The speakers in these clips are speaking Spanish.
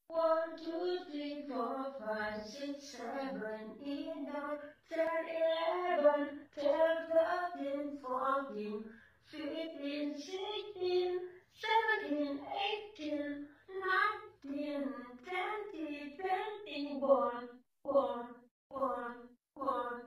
1, 2, 3, 4, 5, 6, 7, 8, 9, 10, 11, 12, 13, 14, 15, 16, 17, 18, 19, 20, 21, 1, 1, 1.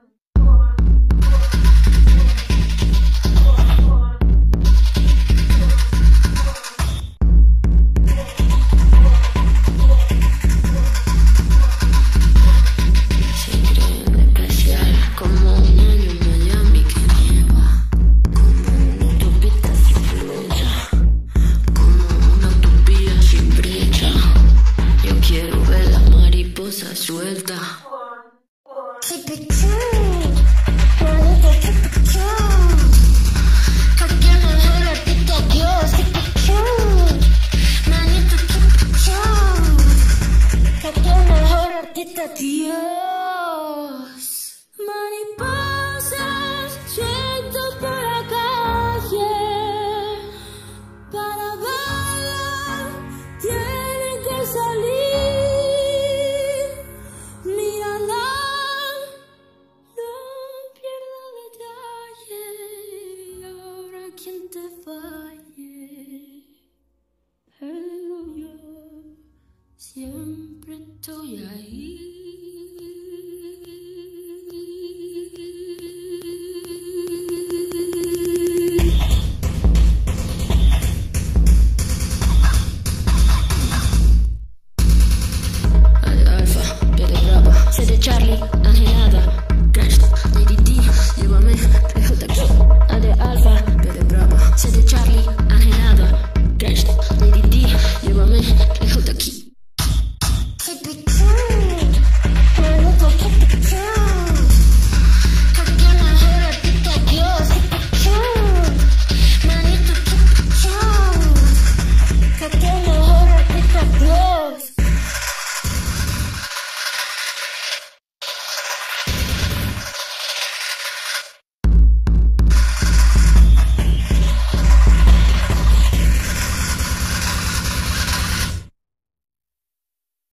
Suelta. Keep it true, manito, keep it true. Porque mejor a ti que Dios. Keep it true, manito, keep it true. Porque mejor a ti que Dios. Mariposas sueltas por la calle, para verla tienen que salir. Quien te falle, pero yo siempre estoy ahí. Alfa, Pedro Brava, C de Charlie.